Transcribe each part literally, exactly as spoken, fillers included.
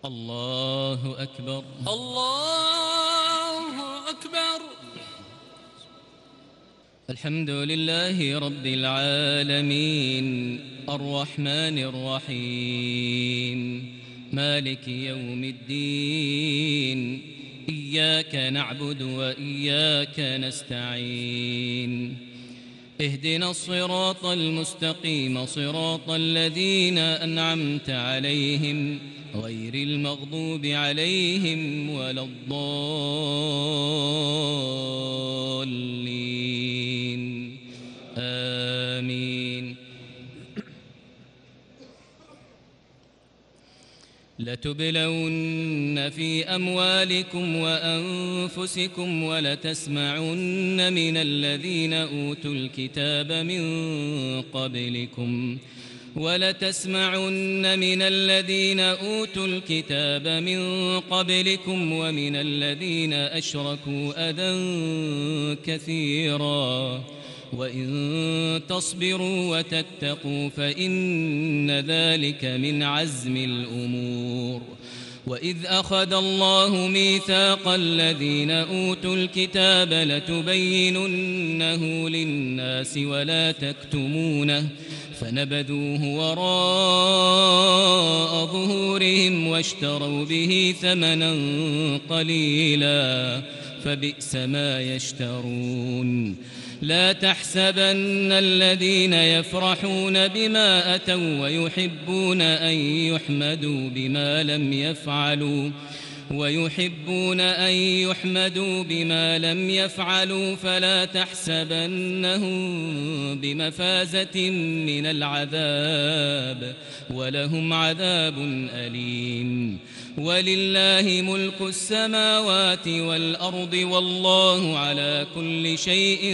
الله أكبر. الله أكبر. الحمد لله رب العالمين الرحمن الرحيم مالك يوم الدين إياك نعبد وإياك نستعين اهدنا الصراط المستقيم صراط الذين أنعمت عليهم غير المغضوب عليهم ولا الضالين آمين. لتبلون في أموالكم وأنفسكم ولتسمعن من الذين أوتوا الكتاب من قبلكم ولتسمعن من الذين أوتوا الكتاب من قبلكم ومن الذين أشركوا أذى كثيرا وإن تصبروا وتتقوا فإن ذلك من عزم الأمور. وإذ أخذ الله ميثاق الذين أوتوا الكتاب لتبيننه للناس ولا تكتمونه فنبذوه وراء ظهورهم واشتروا به ثمنا قليلا فبئس ما يشترون. لا تحسبن الذين يفرحون بما أتوا ويحبون أن يحمدوا بما لم يفعلوا ويحبون أن يحمدوا بما لم يفعلوا فلا تحسبنهم بمفازة من العذاب ولهم عذاب أليم. ولله ملك السماوات والأرض والله على كل شيء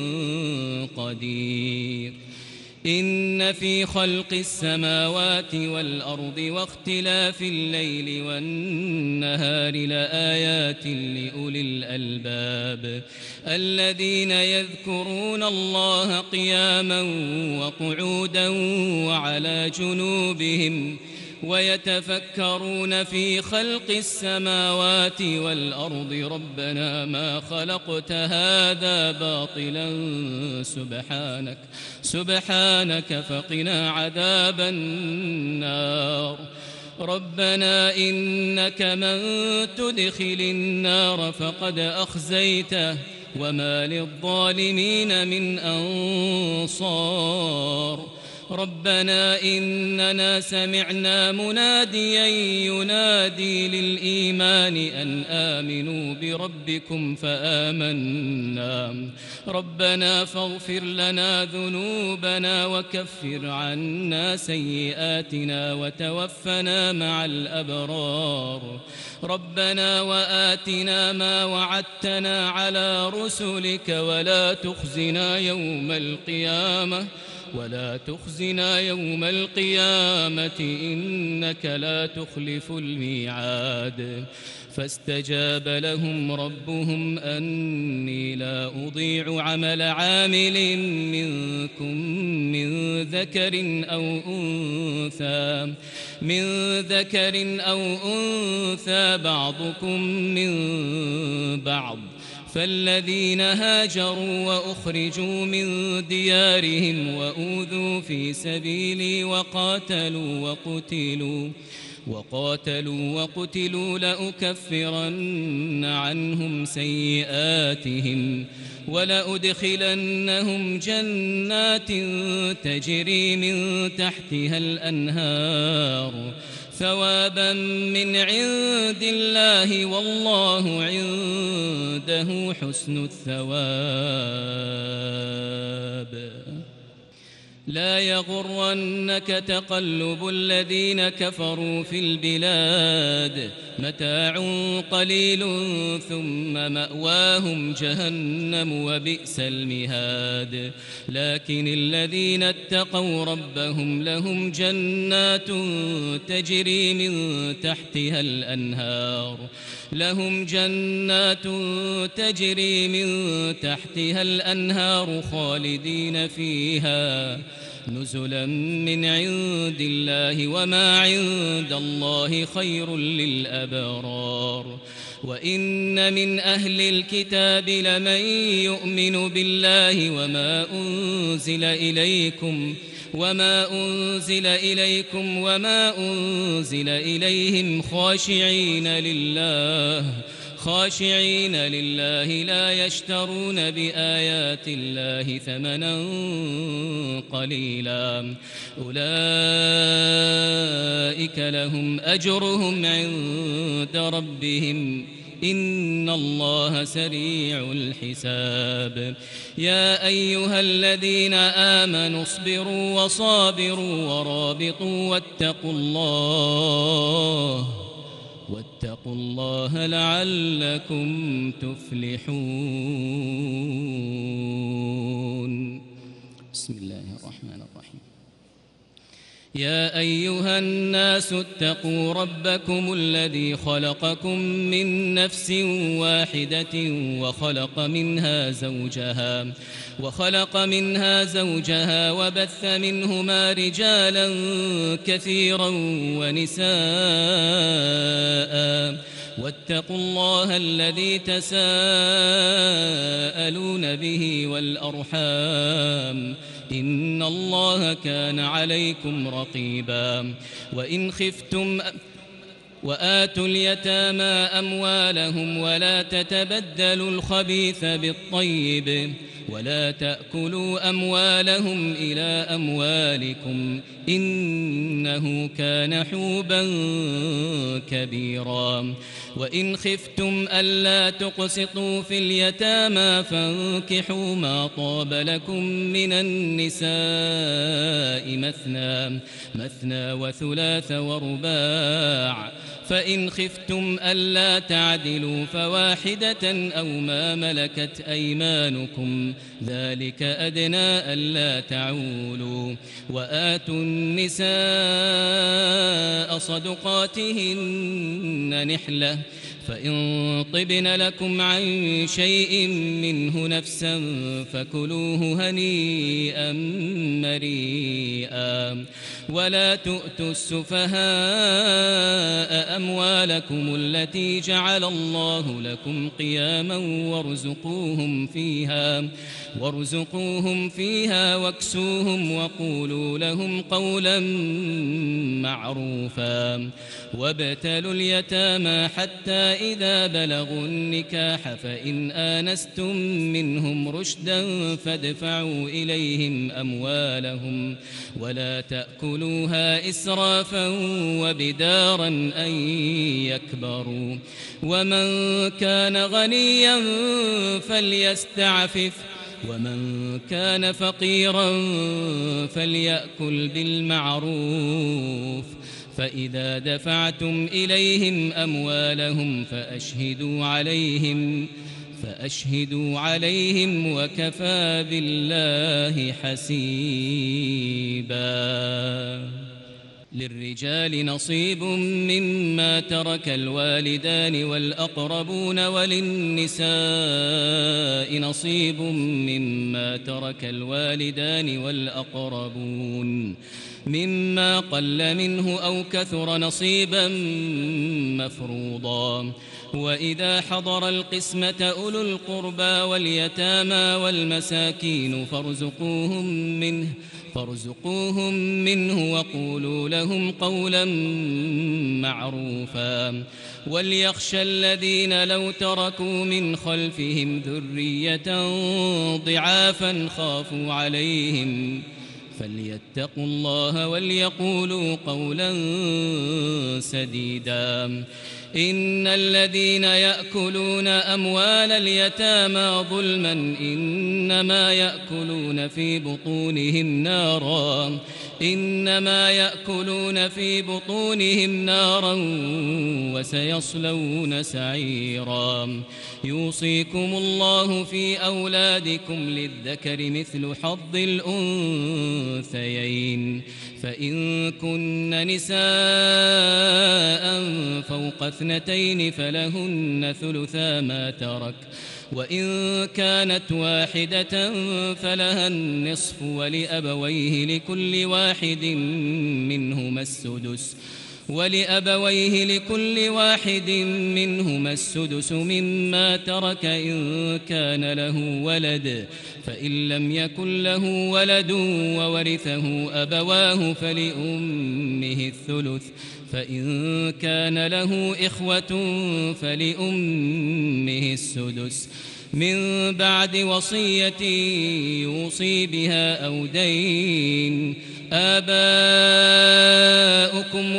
قدير. إن في خلق السماوات والأرض واختلاف الليل والنهار لآيات لأولي الألباب الذين يذكرون الله قياما وقعودا وعلى جنوبهم ويتفكرون في خلق السماوات والأرض ربنا ما خلقت هذا باطلا سبحانك سبحانك فقنا عذاب النار. ربنا إنك من تدخل النار فقد أخزيته وما للظالمين من أنصار. ربنا إننا سمعنا مناديا ينادي للإيمان أن آمنوا بربكم فآمنا ربنا فاغفر لنا ذنوبنا وكفر عنا سيئاتنا وتوفنا مع الأبرار. ربنا وآتنا ما وعدتنا على رسلك ولا تخزنا يوم القيامة ولا تخزنا يوم القيامة إنك لا تخلف الميعاد. فاستجاب لهم ربهم أني لا أضيع عمل عامل منكم من ذكر أو أنثى من ذكر أو أنثى بعضكم من بعض فالذين هاجروا وأخرجوا من ديارهم وأوذوا في سبيلي وقاتلوا وقتلوا وقاتلوا وقتلوا لأكفرن عنهم سيئاتهم ولأدخلنهم جنات تجري من تحتها الأنهار ثوابا من عند الله والله عنده حسن الثواب. لا يغرنك تقلب الذين كفروا في البلاد متاع قليل ثم مأواهم جهنم وبئس المهاد. لكن الذين اتقوا ربهم لهم جنات تجري من تحتها الأنهار لهم جنات تجري من تحتها الأنهار خالدين فيها نزلا من عند الله وما عند الله خير للأبرار وإن من أهل الكتاب لمن يؤمن بالله وما أنزل إليكم وما أنزل إليكم وما أنزل إليهم خاشعين لله خاشعين لله لا يشترون بآيات الله ثمنا قليلا أولئك لهم أجرهم عند ربهم إن الله سريع الحساب يا أيها الذين آمنوا اصبروا وصابروا ورابطوا واتقوا الله واتقوا الله لعلكم تفلحون بسم الله الرحمن الرحيم يا أيها الناس اتقوا ربكم الذي خلقكم من نفس واحدة وخلق منها زوجها وخلق منها زوجها وبث منهما رجالا كثيرا ونساء واتقوا الله الذي تساءلون به والأرحام إن الله كان عليكم رقيبا وإن خفتم وآتوا اليتامى أموالهم ولا تتبدلوا الخبيث بالطيب ولا تأكلوا أموالهم إلى أموالكم إنه كان حوبا كبيرا وإن خفتم ألا تقسطوا في اليتامى فانكحوا ما طاب لكم من النساء مثنى مثنى وثلاث ورباع فإن خفتم ألا تعدلوا فواحدة أو ما ملكت أيمانكم ذلك أدنى ألا تعولوا وآتوا النساء صدقاتهن نحلة فإن طبن لكم عن شيء منه نفسا فكلوه هنيئا مريئا ولا تؤتوا السفهاء أموالكم التي جعل الله لكم قياما وارزقوهم فيها وارزقوهم فيها واكسوهم وقولوا لهم قولا معروفا وابتلوا اليتامى حتى إذا بلغوا النكاح فإن آنستم منهم رشدا فادفعوا إليهم أموالهم ولا تأكلوها إسرافا وبدارا أن يكبروا ومن كان غنيا فليستعفف ومن كان فقيرا فليأكل بالمعروف فإذا دفعتم إليهم أموالهم فأشهدوا عليهم فأشهدوا عليهم وكفى بالله حسيبا للرجال نصيب مما ترك الوالدان والأقربون وللنساء نصيب مما ترك الوالدان والأقربون مما قل منه أو كثر نصيبا مفروضا وإذا حضر القسمة أولو القربى واليتامى والمساكين فارزقوهم منه فارزقوهم منه وقولوا لهم قولا معروفا وليخشى الذين لو تركوا من خلفهم ذرية ضعافا خافوا عليهم فليتقوا الله وليقولوا قولا سديدا إن الذين يأكلون أموال اليتامى ظلما إنما يأكلون في بطونهم نارا إنما يأكلون في بطونهم نارا وسيصلون سعيرا يوصيكم الله في أولادكم للذكر مثل حظ الأنثيين فإن كن نساء فوق اثنتين فلهن ثلثا ما ترك، وإن كانت واحدة فلها النصف ولأبويه لكل واحد منهما السدس ولأبويه لكل واحد منهما السدس مما ترك إن كان له ولد، فإن لم يكن له ولد وورثه أبواه فلأمه الثلث، فإن كان له إخوة فلأمه السدس من بعد وصية يوصي بها أو دين. آباؤكم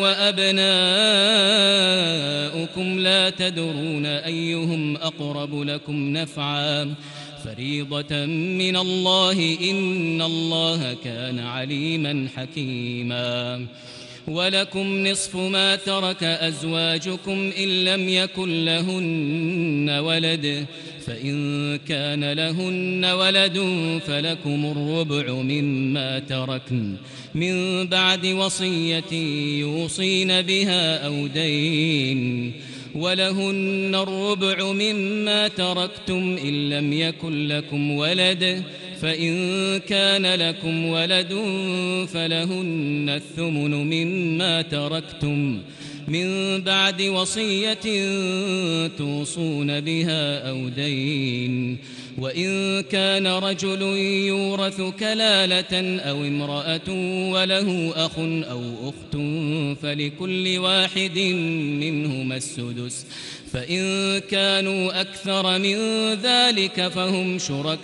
وأبناؤكم لا تدرون أيهم أقرب لكم نفعا فريضة من الله إن الله كان عليما حكيما. ولكم نصف ما ترك أزواجكم إن لم يكن لهن ولد، فإن كان لهن ولد فلكم الربع مما تركن من بعد وصية يوصين بها أو دين. ولهن الربع مما تركتم إن لم يكن لكم ولد، فإن كان لكم ولد فلهن الثمن مما تركتم من بعد وصية توصون بها أو دين. وإن كان رجل يورث كلالة أو امرأة وله أخ أو أخت فلكل واحد منهما السدس، فإن كانوا أكثر من ذلك فهم شركاء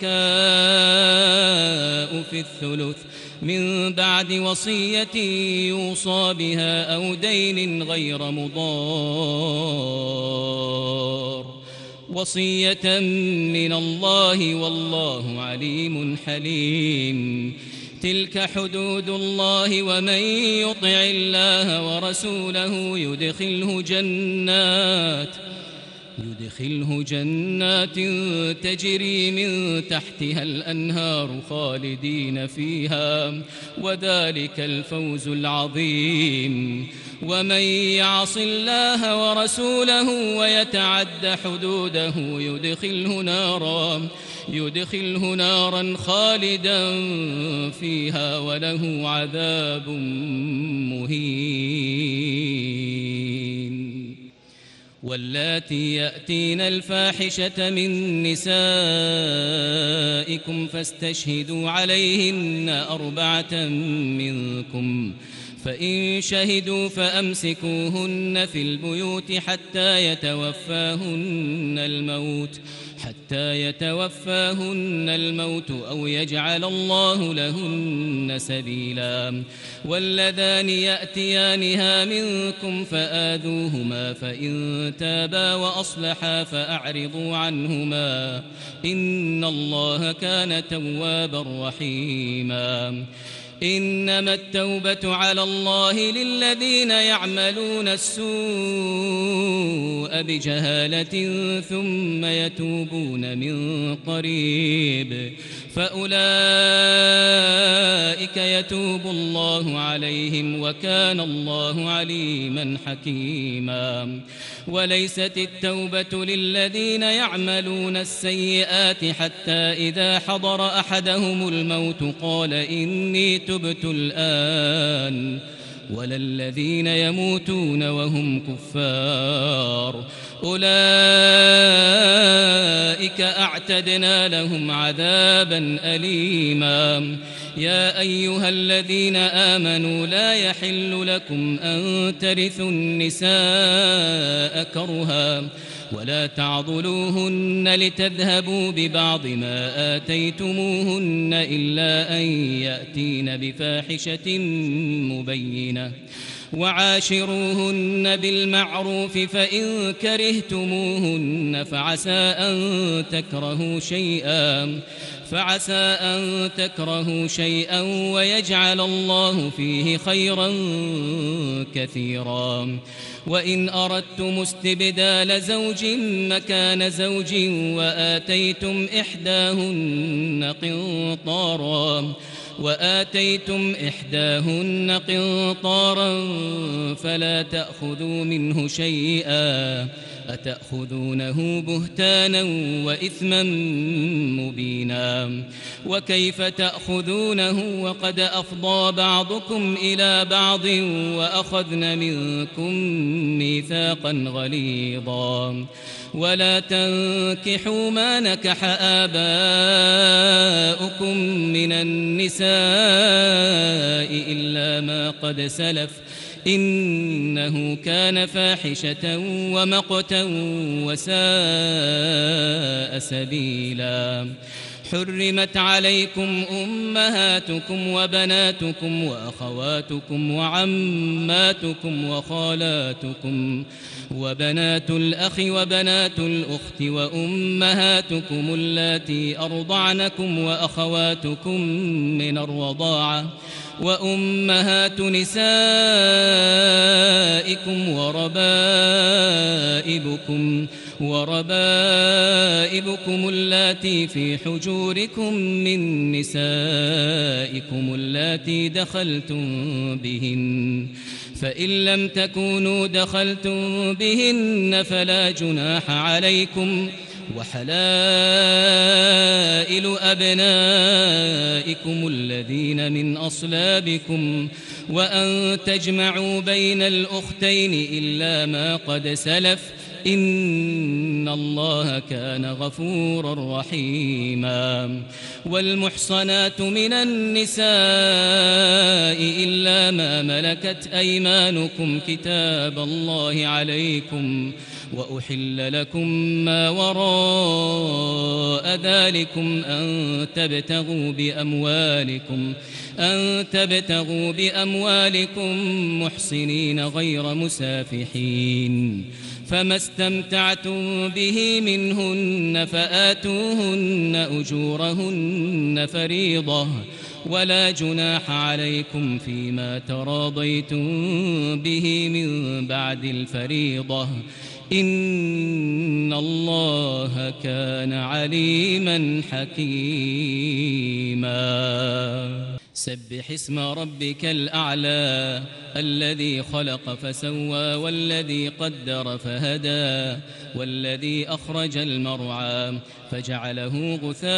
في الثلث من بعد وصية يوصى بها أو دين غير مضار، وصية من الله والله عليم حليم. تلك حدود الله ومن يطع الله ورسوله يدخله جنات يدخله جنات تجري من تحتها الأنهار خالدين فيها وذلك الفوز العظيم. ومن يعص الله ورسوله ويتعد حدوده يدخله نارا يدخله نارا خالدا فيها وله عذاب مهين. واللاتي يأتين الفاحشة من نسائكم فاستشهدوا عليهن أربعة منكم، فإن شهدوا فأمسكوهن في البيوت حتى يتوفاهن الموت حتى يتوفاهن الموت أو يجعل الله لهن سبيلا. واللذان يأتيانها منكم فآذوهما فإن تابا وأصلحا فأعرضوا عنهما إن الله كان توابا رحيما. إنما التوبة على الله للذين يعملون السوء بجهالة ثم يتوبون من قريب فأولئك يتوب الله عليهم وكان الله عليما حكيما. وليست التوبة للذين يعملون السيئات حتى إذا حضر أحدهم الموت قال إني تبت الآن، ولا الذين يموتون وهم كفار أولئك أعتدنا لهم عذابا أليما. يا أيها الذين آمنوا لا يحل لكم أن ترثوا النساء كرها ولا تعضلوهن لتذهبوا ببعض ما آتيتموهن إلا أن يأتين بفاحشة مبينة وعاشروهن بالمعروف فإن كرهتموهن فعسى أن تكرهوا شيئا فعسى أن تكرهوا شيئا ويجعل الله فيه خيرا كثيرا. وإن أردتم استبدال زوج مكان زوج وآتيتم إحداهن قنطارا وآتيتم إحداهن قنطارا فلا تأخذوا منه شيئا أتأخذونه بهتانا وإثما مبينا وكيف تأخذونه وقد أفضى بعضكم إلى بعض وأخذن منكم ميثاقا غليظا ولا تنكحوا ما نكح آباؤكم من النساء إلا ما قد سلف إنه كان فاحشة ومقتا وساء سبيلا حرمت عليكم أمهاتكم وبناتكم وأخواتكم وعماتكم وخالاتكم وبنات الأخ وبنات الأخت وأمهاتكم اللاتي أرضعنكم وأخواتكم من الرضاعة وأمهات نسائكم وربائبكم وربائبكم اللاتي في حجوركم من نسائكم اللاتي دخلتم بهن فإن لم تكونوا دخلتم بهن فلا جناح عليكم وحلائل أبنائكم الذين من أصلابكم وأن تجمعوا بين الأختين إلا ما قد سلف إن الله كان غفورا رحيما والمحصنات من النساء إلا ما ملكت أيمانكم كتاب الله عليكم وأحل لكم ما وراء ذلكم أن تبتغوا بأموالكم أن تبتغوا بأموالكم محصنين غير مسافحين فما استمتعتم به منهن فآتوهن أجورهن فريضة ولا جناح عليكم فيما تراضيتم به من بعد الفريضة إن الله كان عليما حكيما سبح اسم ربك الأعلى الذي خلق فسوى والذي قدر فهدى والذي أخرج المرعى فجعله غثاء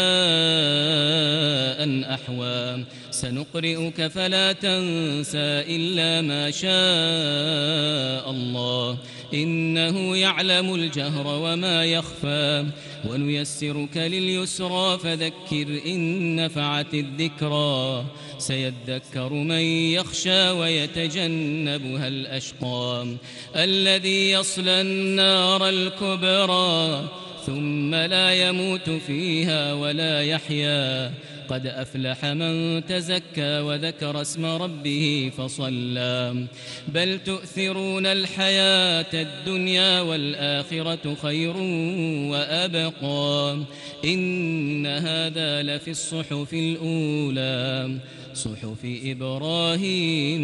أحوى سنقرئك فلا تنسى إلا ما شاء الله إنه يعلم الجهر وما يخفى ونيسرك لليسرى فذكر إن نفعت الذكرى سيذكر من يخشى ويتجنبها الأشقى الذي يصلى النار الكبرى ثم لا يموت فيها ولا يحيا قد أفلح من تزكى وذكر اسم ربه فصلى بل تؤثرون الحياة الدنيا والآخرة خير وأبقى إن هذا لفي الصحف الأولى صحف إبراهيم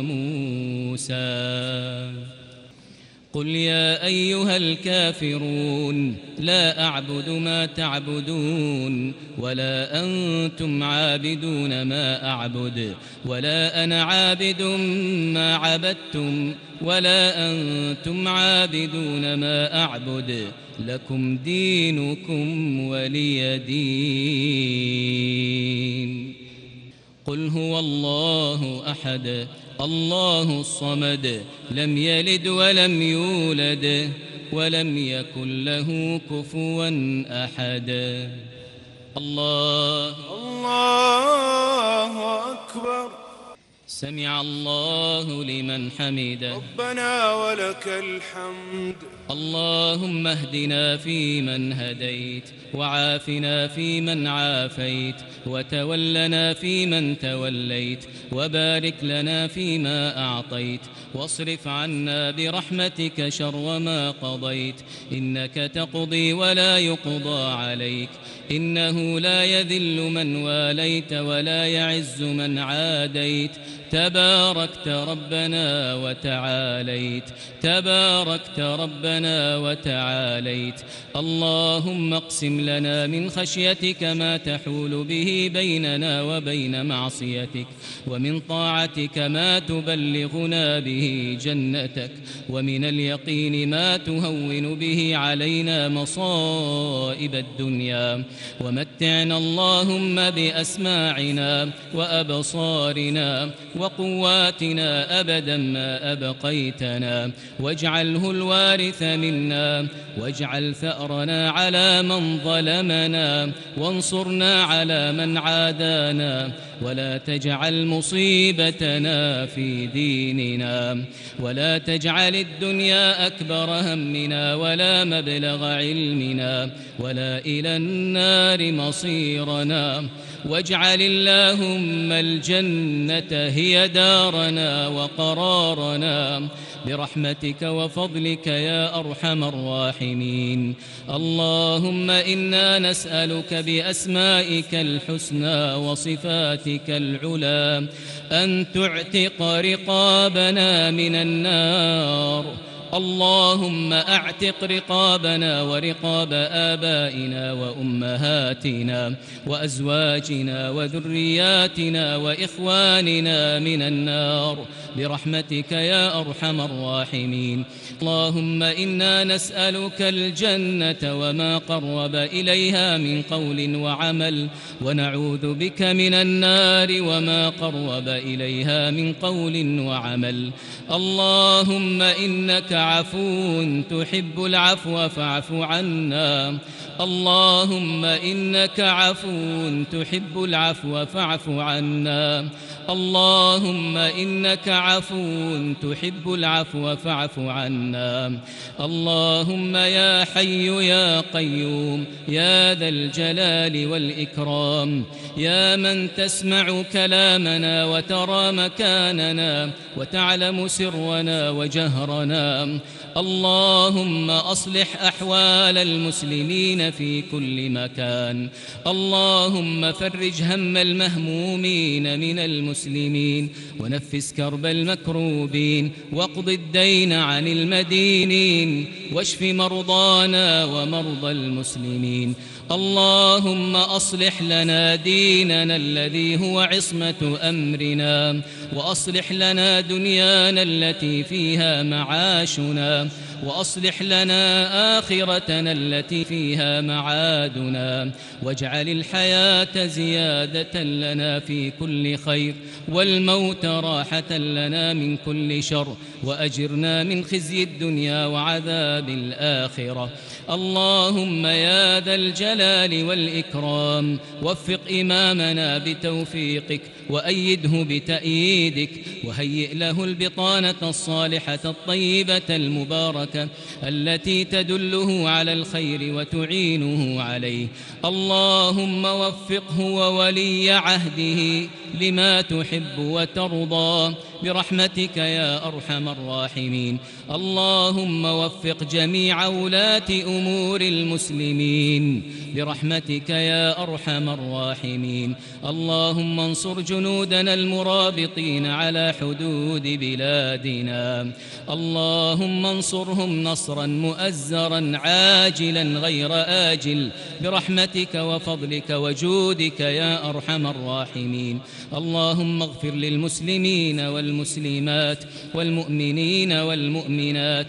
وموسى قل يا أيها الكافرون لا أعبد ما تعبدون ولا أنتم عابدون ما أعبد ولا أنا عابد ما عبدتم ولا أنتم عابدون ما أعبد لكم دينكم ولي دين قل هو الله أحد الله الصمد لم يلد ولم يولد ولم يكن له كفوا أحد الله الله أكبر سمع الله لمن حمده ربنا ولك الحمد اللهم اهدنا فيمن هديت وعافنا فيمن عافيت وتولنا فيمن توليت وبارك لنا فيما أعطيت واصرف عنا برحمتك شر ما قضيت إنك تقضي ولا يقضى عليك إنه لا يذل من واليت ولا يعز من عاديت تباركت ربنا وتعاليت تباركت ربنا وتعاليت. اللهم اقسم لنا من خشيتك ما تحول به بيننا وبين معصيتك، ومن طاعتك ما تبلغنا به جنتك، ومن اليقين ما تهون به علينا مصائب الدنيا. ومتعنا اللهم بأسماعنا وأبصارنا وقواتنا أبدا ما أبقيتنا، واجعله الوارث منا، واجعل ثأرنا على من ظلمنا، وانصرنا على من عادانا، ولا تجعل مصيبتنا في ديننا، ولا تجعل الدنيا أكبر همنا ولا مبلغ علمنا ولا إلى النار مصيرنا. واجعل اللهم الجنة هي دارنا وقرارنا برحمتك وفضلك يا أرحم الراحمين. اللهم إنا نسألك بأسمائك الحسنى وصفاتك العلى أن تعتق رقابنا من النار. اللهم أعتق رقابنا ورقاب آبائنا وأمهاتنا وأزواجنا وذرياتنا وإخواننا من النار برحمتك يا أرحم الراحمين. اللهم إنا نسألك الجنة وما قرب إليها من قول وعمل، ونعوذ بك من النار وما قرب إليها من قول وعمل. اللهم إنك عفو تحب العفو فاعف عنا. اللهم إنك عفو تحب العفو فاعف عنا. اللهم إنك عفو تحب العفو فاعف عنا. اللهم يا حي يا قيوم يا ذا الجلال والإكرام، يا من تسمع كلامنا وترى مكاننا وتعلم سرنا وجهرنا، اللهم أصلح أحوال المسلمين في كل مكان. اللهم فرج هم المهمومين من المسلمين، ونفس كرب المكروبين، واقض الدين عن المدينين، واشف مرضانا ومرضى المسلمين. اللهم أصلح لنا ديننا الذي هو عصمة أمرنا، وأصلح لنا دنيانا التي فيها معاشنا، وأصلح لنا آخرتنا التي فيها معادنا، واجعل الحياة زيادة لنا في كل خير، والموت راحة لنا من كل شر، وأجرنا من خزي الدنيا وعذاب الآخرة. اللهم يا ذا الجلال والإكرام وفق إمامنا بتوفيقك، وأيده بتأييدك، وهيئ له البطانة الصالحة الطيبة المباركة التي تدله على الخير وتعينه عليه. اللهم وفقه وولي عهده لما تحب وترضى برحمتك يا أرحم الراحمين. اللهم وفق جميع ولاة أمور المسلمين برحمتك يا أرحم الراحمين. اللهم انصر جنودنا المرابطين على حدود بلادنا، اللهم انصرهم نصرا مؤزرا عاجلا غير آجل برحمتك وفضلك وجودك يا أرحم الراحمين. اللهم اغفر للمسلمين والمسلمات والمؤمنين والمؤمنات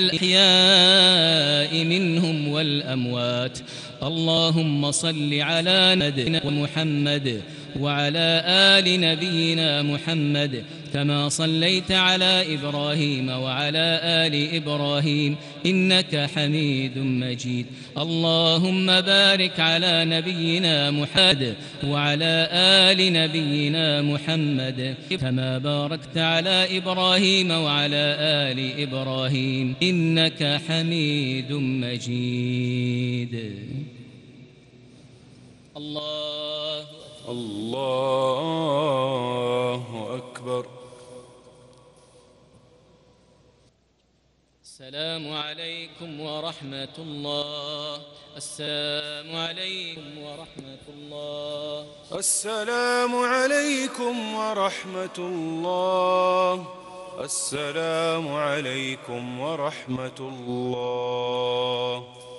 الأحياء منهم والأموات. اللهم صل على نبينا محمد وعلى آل نبينا محمد كما صليت على إبراهيم وعلى آل إبراهيم إنك حميد مجيد. اللهم بارك على نبينا محمد وعلى آل نبينا محمد كما باركت على إبراهيم وعلى آل إبراهيم إنك حميد مجيد. الله الله أكبر. السلام عليكم ورحمة الله. السلام عليكم ورحمة الله. السلام عليكم ورحمة الله. السلام عليكم ورحمة الله.